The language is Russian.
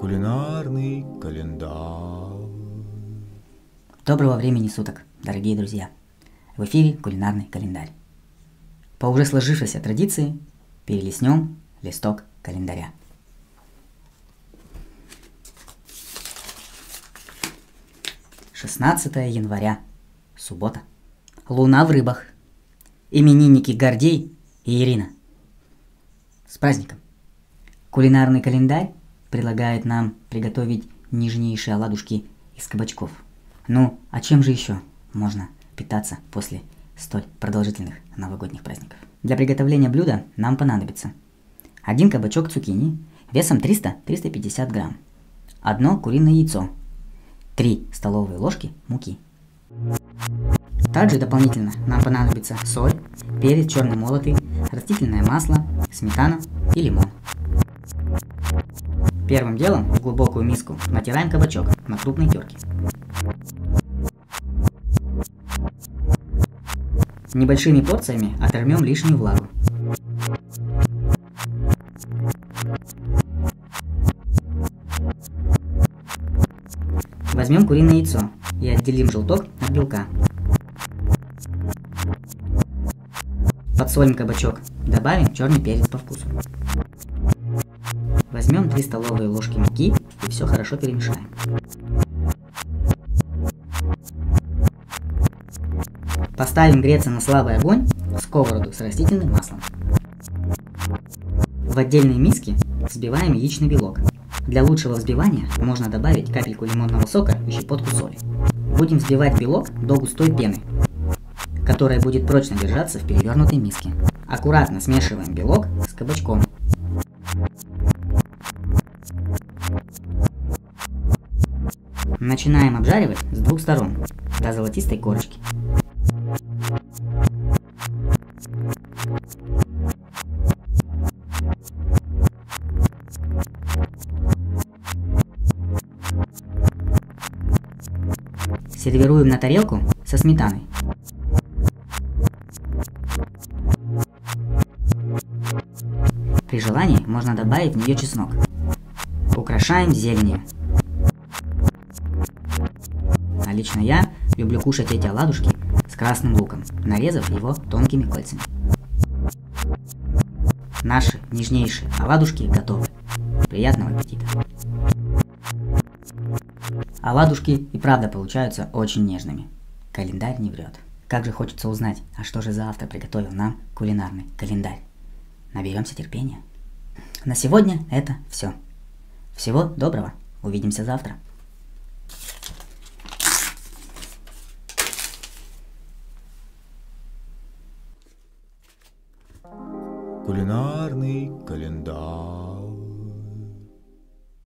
Кулинарный календарь. Доброго времени суток, дорогие друзья! В эфире кулинарный календарь. По уже сложившейся традиции перелистнем листок календаря. «16 января, суббота. Луна в рыбах. Именинники Гордей и Ирина. С праздником! Кулинарный календарь предлагает нам приготовить нежнейшие оладушки из кабачков. Ну, а чем же еще можно питаться после столь продолжительных новогодних праздников? Для приготовления блюда нам понадобится 1 кабачок цукини весом 300-350 грамм, 1 куриное яйцо, 3 столовые ложки муки. Также дополнительно нам понадобится соль, перец черный молотый, растительное масло, сметана и лимон. Первым делом в глубокую миску натираем кабачок на крупной терке. Небольшими порциями оторвем лишнюю влагу. Возьмем куриное яйцо и отделим желток от белка. Подсолим кабачок, добавим черный перец по вкусу. Возьмем 3 столовые ложки муки и все хорошо перемешаем. Поставим греться на слабый огонь сковороду с растительным маслом. В отдельной миске взбиваем яичный белок. Для лучшего взбивания можно добавить капельку лимонного сока и щепотку соли. Будем взбивать белок до густой пены, которая будет прочно держаться в перевернутой миске. Аккуратно смешиваем белок с кабачком. Начинаем обжаривать с 2 сторон до золотистой корочки. Сервируем на тарелку со сметаной. При желании можно добавить в нее чеснок. Украшаем зеленью. А лично я люблю кушать эти оладушки с красным луком, нарезав его тонкими кольцами. Наши нежнейшие оладушки готовы. Приятного аппетита! Оладушки и правда получаются очень нежными. Календарь не врет. Как же хочется узнать, а что же завтра приготовил нам кулинарный календарь. Наберемся терпения. На сегодня это все. Всего доброго. Увидимся завтра. Кулинарный календарь.